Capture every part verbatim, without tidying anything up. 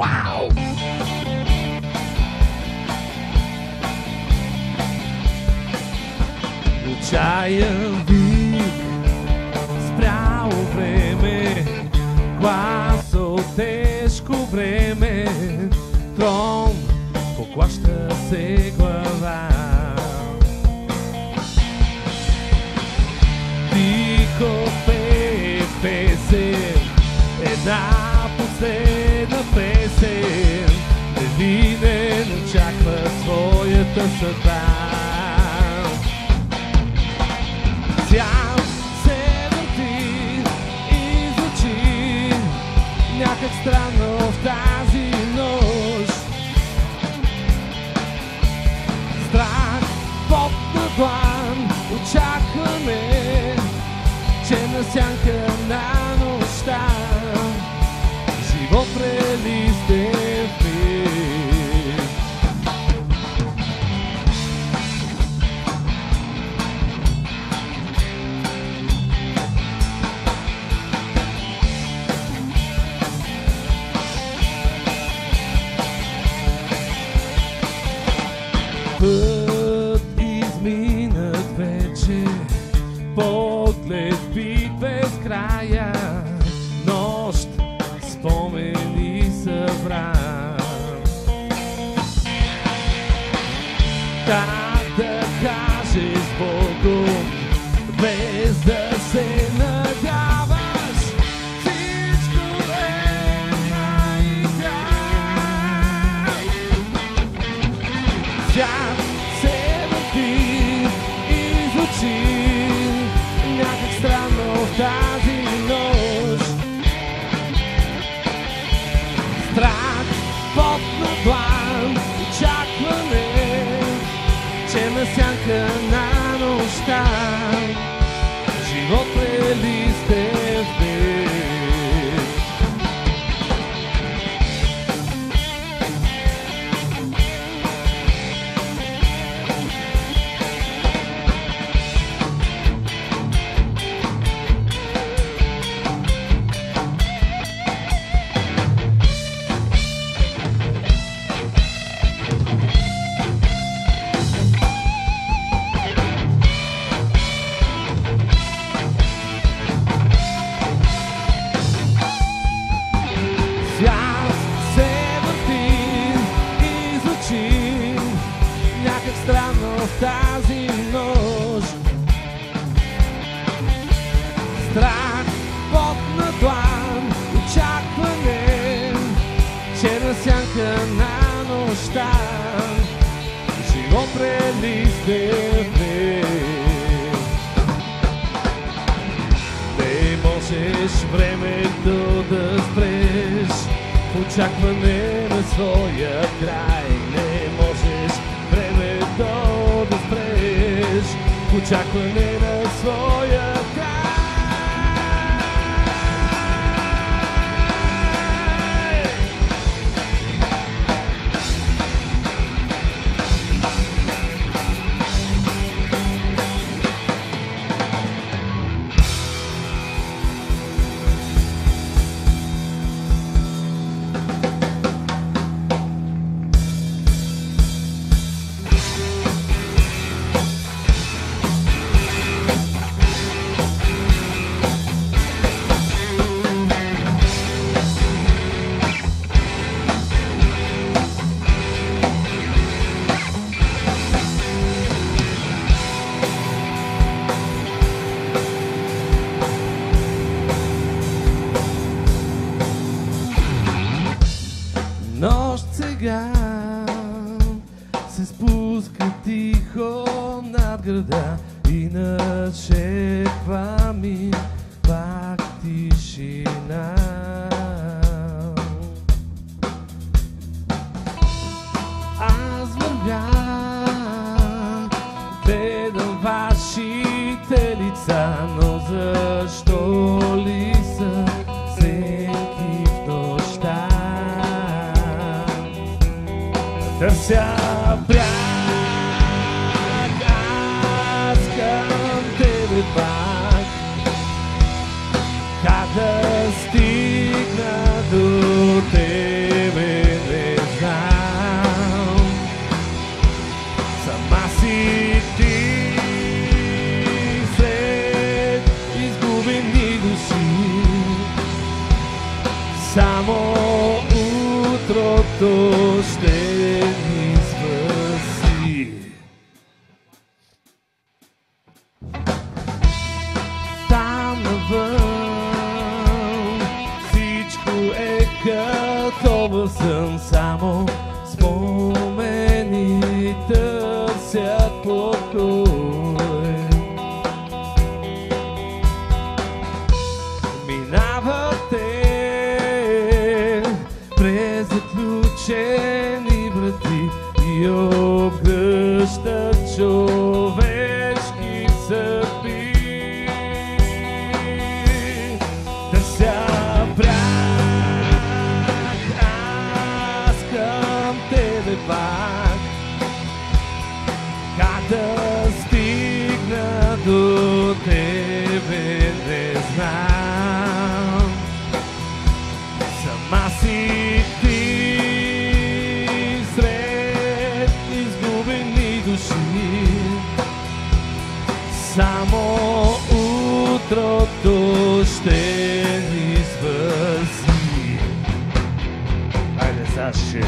Вау! Отчаян вик, спряло време, глас от тежко време, трон, поклаща се глава. Тихо пее песен, една последна песен, невинен очаква своята съдба. Свят се върти и звучи някак странно в тази нощ. Страх, пот на длан, очакваме, че на сянка на нощта живот прелисте в миг. Път изминат вече, поглед бит без края, нощ спомени събра. Как да кажеш Богом, без да се надяваш, всичко е на игра. Свят се върти и звучи някак странно в тази нощ. Страх, пот на длан, очакваме, че на сянка на нощта живот прелисте в миг. Свят се върти и звучи някак странно в тази нощ. Страх, пот на длан, очакване, че на сянка на нощта живот прелисте в миг. Не можеш времето да спреш, в очакване на своя край. Не можеш времето да спреш, в очакване на своя край. Нощ сега се спуска тихо над града и нашепва ми пак тишина. Аз вървя, гледам вашите лица, но защо ли са сенки в нощта? Търся бряг, аз към тебе пак. Как да стигна до тебе? утрото ще ни спаси. Там навън всичко е като във сън, само спомени търсят покой. Минавате през заключени врати и обгръщат човешки съдби. Търся брак, аз към тебе пак, как да стигна до тебе не знам. Сама си ти сред изгубени души, само утрото ще ни спаси. Хайде, Саше!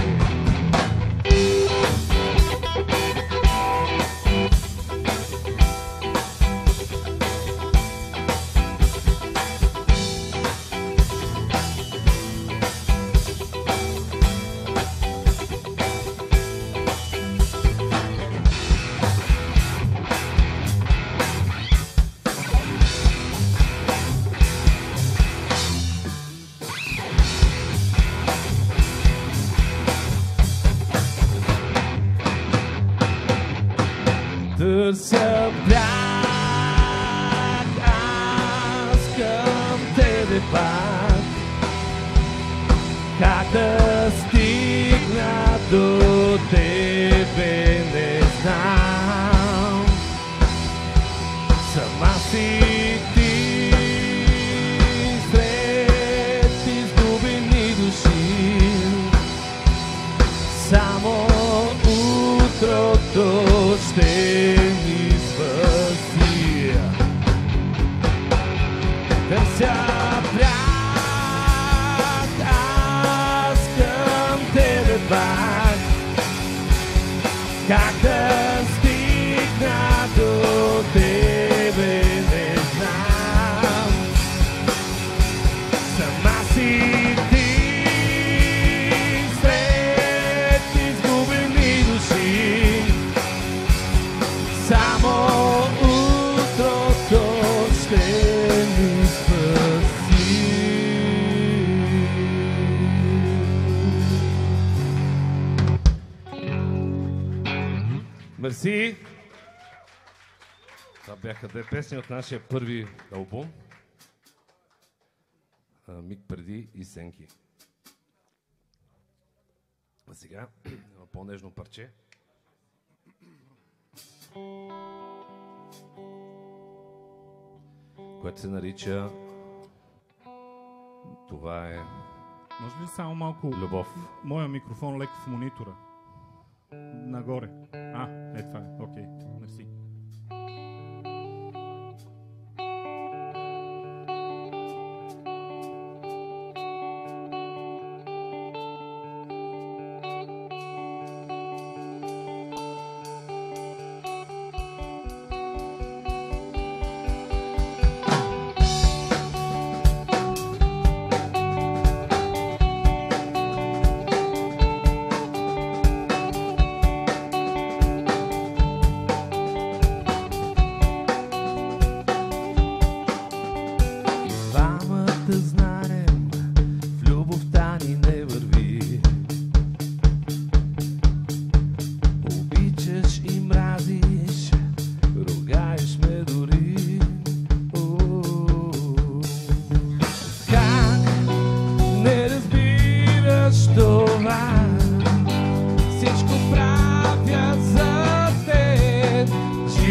Търся брак, аз към тебе пак, как да стигна до тебе не знам. Сама си ти сред изгубени души, само утрото ще ни спаси. Търся брак, аз към тебе пак, как да стигна до тебе не знам. Сама си ти сред изгубени души, само утрото ще ни спаси. Мерси! Това бяха две песни от нашия първи албум. Миг преди и Сенки. А сега по-нежно парче. Което се нарича Това е Може ли само малко любов? Моя микрофон леко в монитора. Нагоре. А, е това е. Окей. Мерси.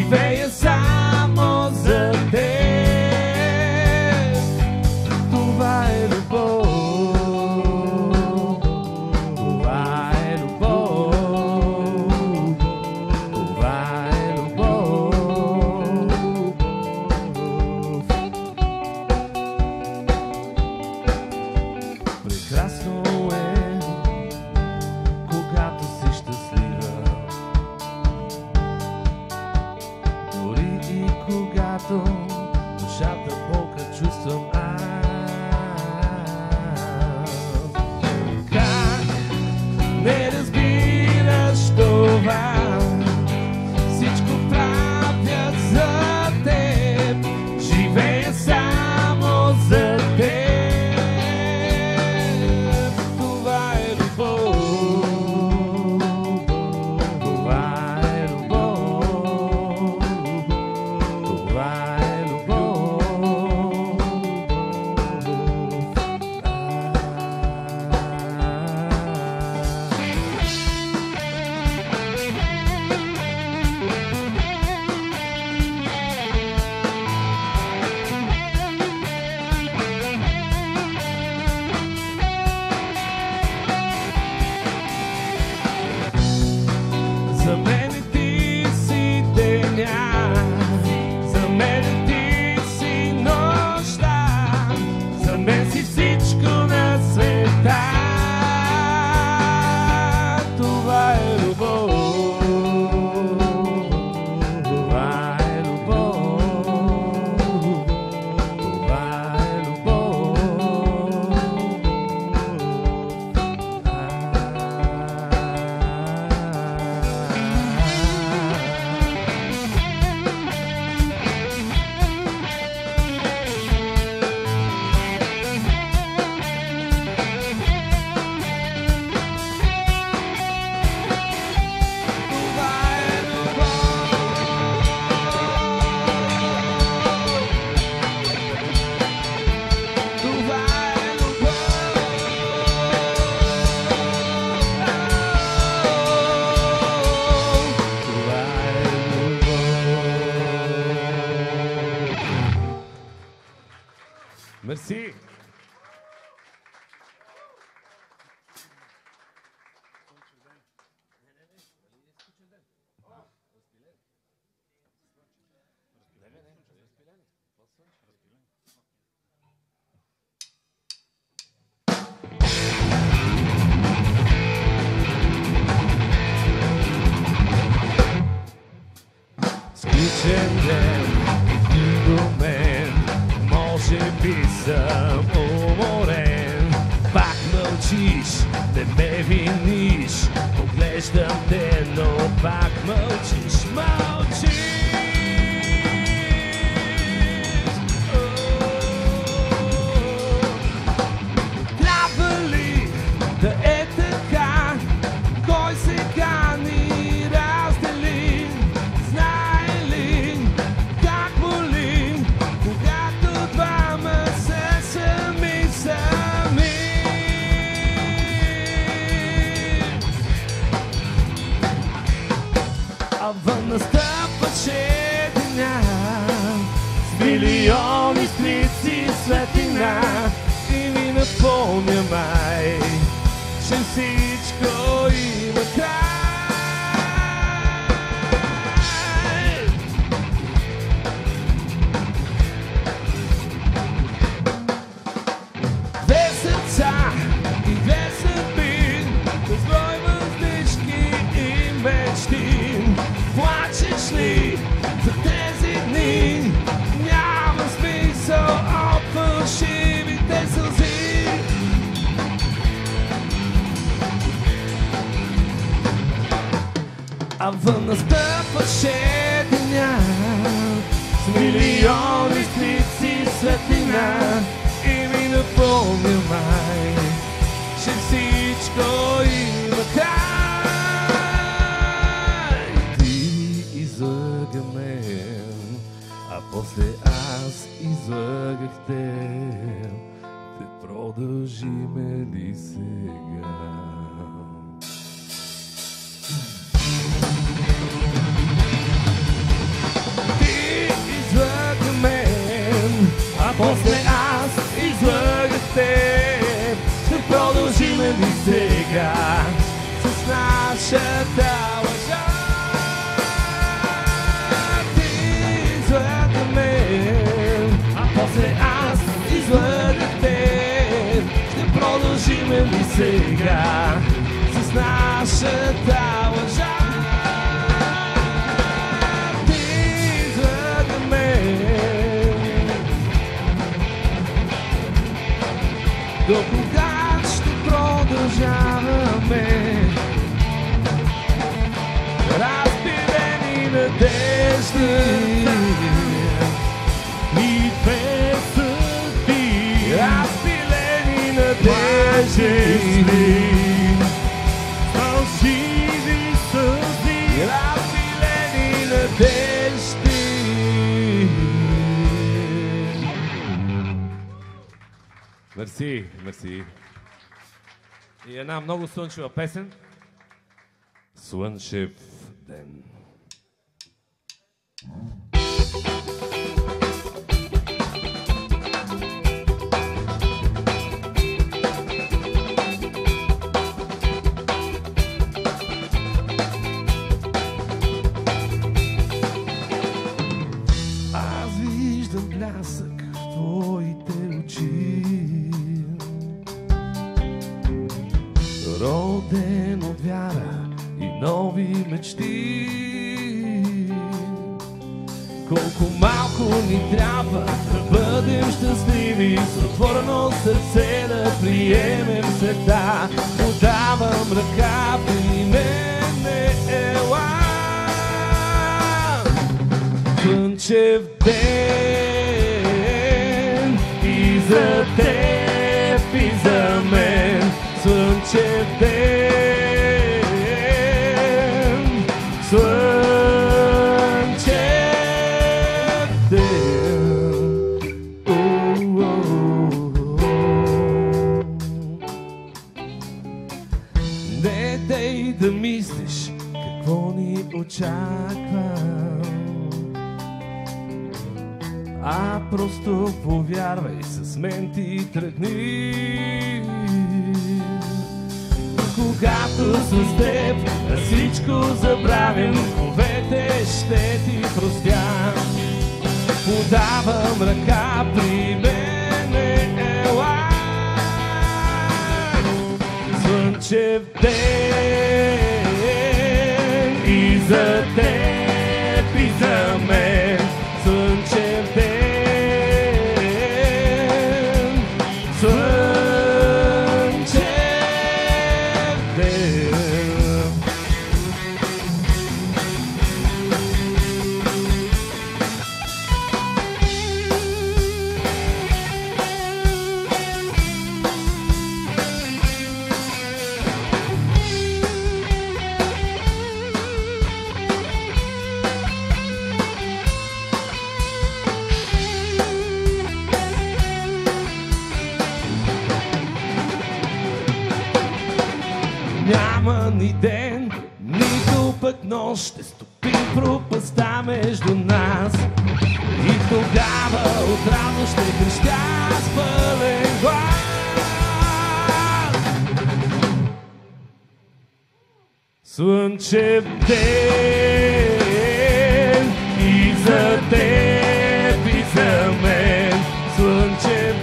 живея само за теб. Това когато душата болка чувствам аз. Как не разбираш това? Всичко правя за теб, живея само за теб. Това е любов, това е любов, това е любов. За мен ти си деня, за мен ти си нощта, за мен си всичко на света. Това е любов, това е любов, това е любов. Мерси! Скучен ден до мен, може би съм уморен. Пак мълчиш, не ме виниш, поглеждам те, но пак мълчиш, мълчиш. Трябва ли да е така? Кой сега ни раздели? Знае ли как боли, когато двама са сами сами? А вън настъпваше деня с милиони скрити светлина и ми напомня май, че всичко има край. Две сърца и две съдби, безброй въздишки и мечти. Плачеш ли за тези дни? Няма смисъл от фалшивите сълзи. А вън настъпваше деня с милиони скрити светлина и ми напомня май, че всичко има край. Ти излъга мен, а после аз излъгах теб. Те продължиме ли сега? А после аз излъгах теб. Ще продължиме ли сега с нашата лъжа? Ти излъга мен, а после аз излъгах теб. Ще продължиме ли сега с нашата лъжа? Ти излъга мен, до кога ще продължаваме? Разпилени надежди И две съдби, разпилени надежди, фалшиви сълзи, разпилени надежди. Мерси, мерси. И една много слънчева песен. Слънчев ден. Аз виждам блясък в твоите очи, роден от вяра и нови мечти. Колко малко ни трябва да бъдем щастливи, с отворено сърце да приемем света. Подавам ръка при мене, ела. Слънчев ден и за теб, и за мен. Слънчев ден, слънчев ден. Не дей да мислиш какво ни очаква, а просто повярвай, с мен ти тръгни. Когато с теб на всичко забравим, вековете ще ти простя. Подавам ръка при мене, ела. Слънчев ден и за теб, и за мен. Слънчев ден, слънчев ден. Няма ни ден, нито пък нощ, ще стопим пропастта между нас. И тогава от радост ще крещя с пълен глас. Слънчев ден и за теб, и за мен. Слънчев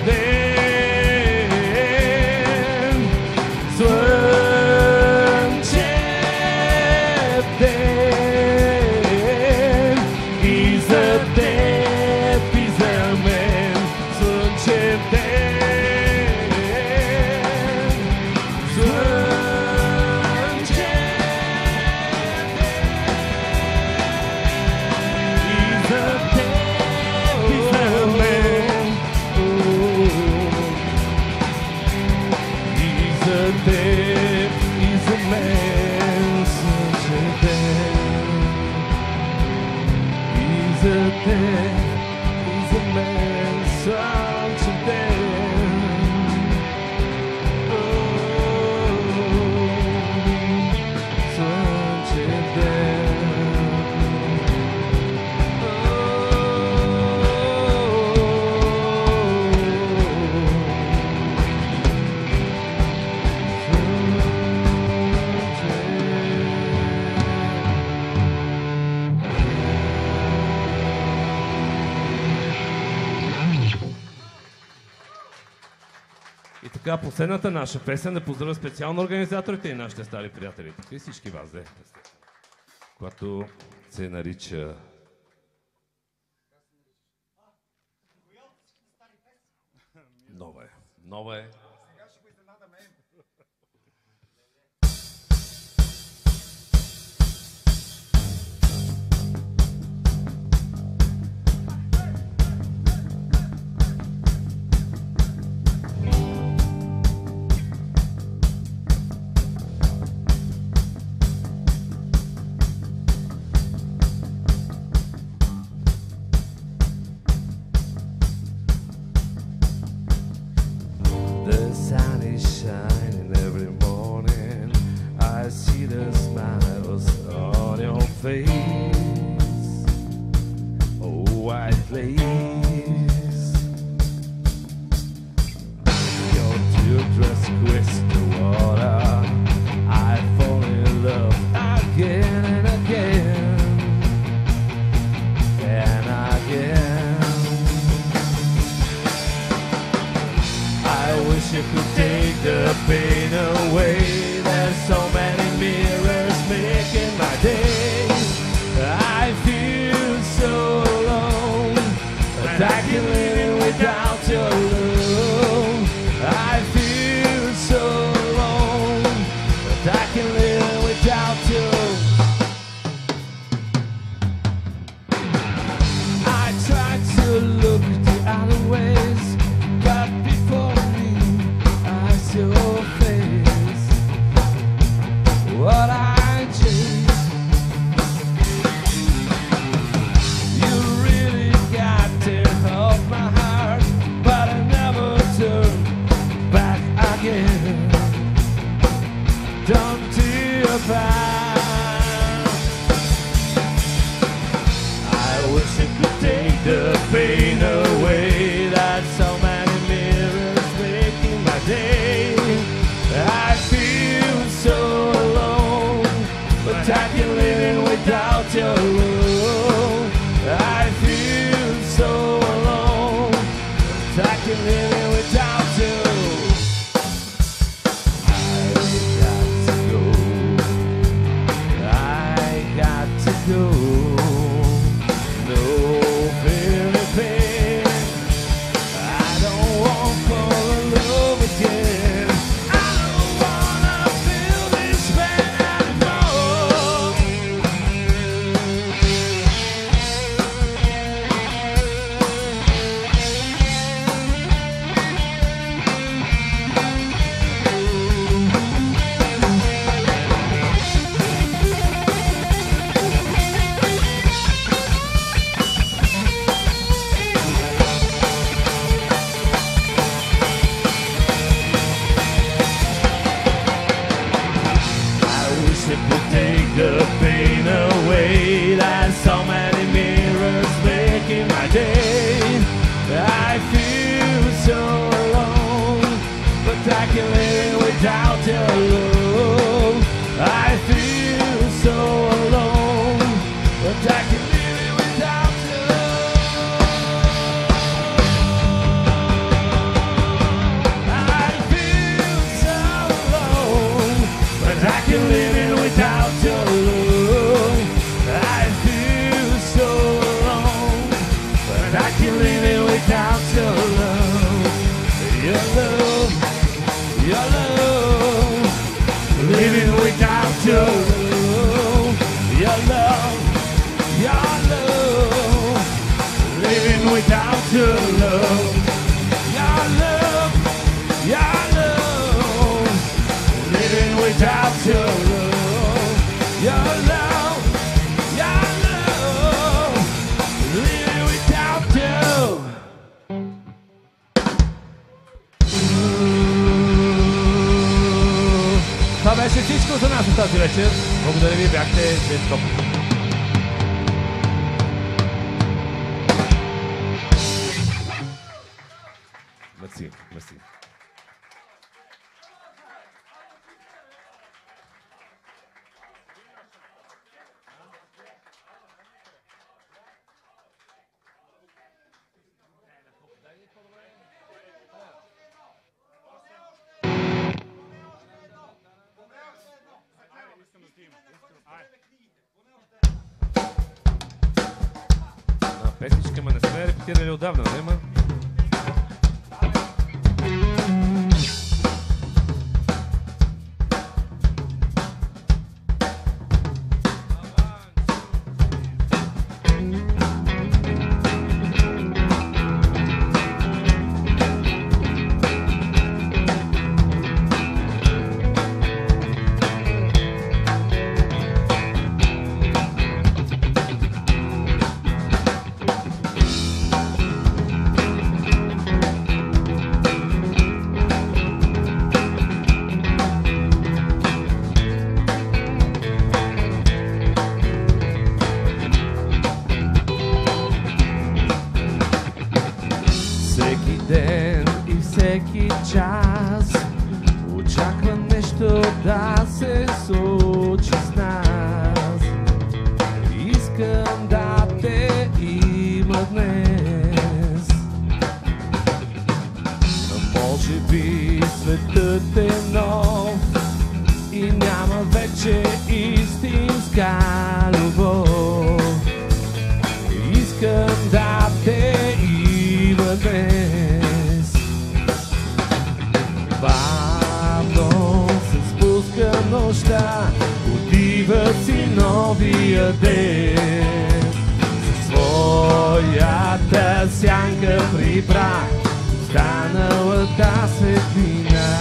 ден, слънчев ден и за теб, и за мен. Слънчев ден, слънчев ден и за теб, и за мен. И за теб, и за мен. Слънчев ден и за теб, и за мен. Слънчев ден. О, слънчев ден. И така, последната наша песен да поздравя специално организаторите и нашите стари приятели. Тук и всички вас, де, която се нарича... Нова е. Нова е. shining every morning. I see the smiles on your face. Oh, white lace. Your teardrops crystal water. I fall in love again and again and again. I wish you could take the pain away. There's so many mirrors making my days. I feel so alone, but I can live without your love. I feel so alone, but I can live without you. I tried to look the other ways, but before me I saw your face. What I chase, you really got to help my heart, but I never turn back again. Don't tear back. I wish I could take the pain away. That so many mirrors making my day. I feel so alone, but I can live in without your love. I feel so alone, but I can live in without you. I got to go. No feeling pain. I don't want for love again. I don't wanna feel this pain anymore. I wish I could take the pain away. There's so many mirrors making my day. I feel so alone, but I can live without your love. I feel so alone, but I can live without you. I feel so alone, but I can live in without your love. I feel so alone, but I can live in without your love. Your love, your love, living without your love. Your love, your love, living without your love. Your love, your love, living without your love. Your love, your love, living without you. Vabbè, se всичко за нас от тази вечер. Благодаря ви, бяхте жестоки. Merci, merci. На песничка, ма не сме репетирали отдавна, не ма? ден и всеки час очаква нещо да се случи с нас. Искам да те има днес. Може би светът е нов и няма вече истинска любов. Искам да те има днес. Бавно се спуска нощта, отива си новия ден. Със своята сянка прибра останалата светлина.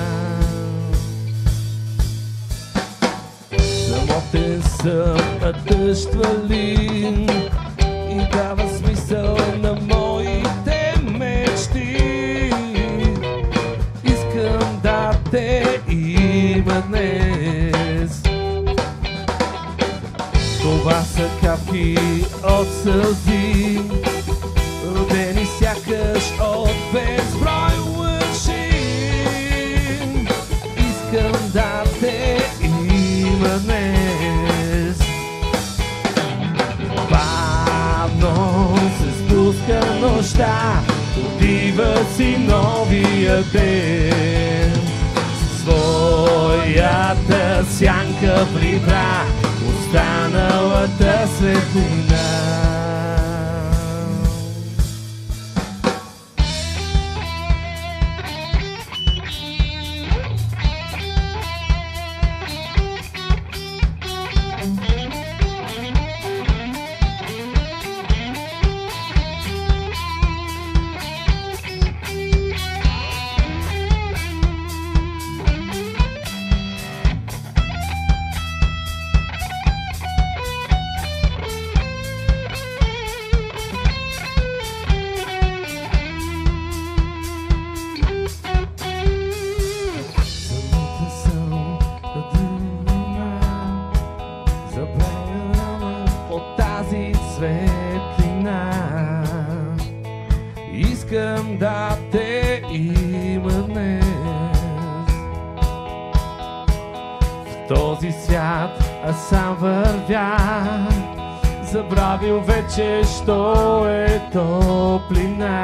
Самотен съм, а дъжд вали и дава смисъл на моите мечти. Искам да те има днес. Това са капки от сълзи, родени сякаш от безброй лъжи. Искам да те има днес. Бавно се спуска нощта, отива си новия ден. Със своята сянка прибра останалата светлина. Светлина. Искам да те има днес. В този свят аз сам вървя, забравил вече, що е топлина.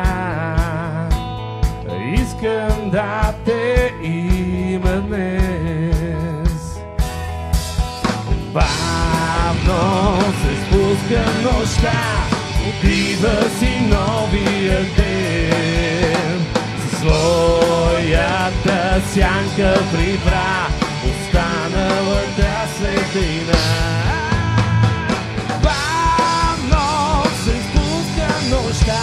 Искам да те има днес. Бавно се спуска нощта, отива си новия ден. Със своята сянка прибра останалата светлина. Бавно се спуска нощта,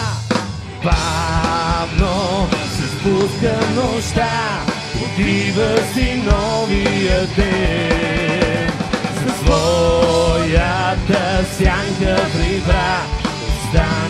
бавно се спуска нощта, отива си новия ден. Със своята сянка прибра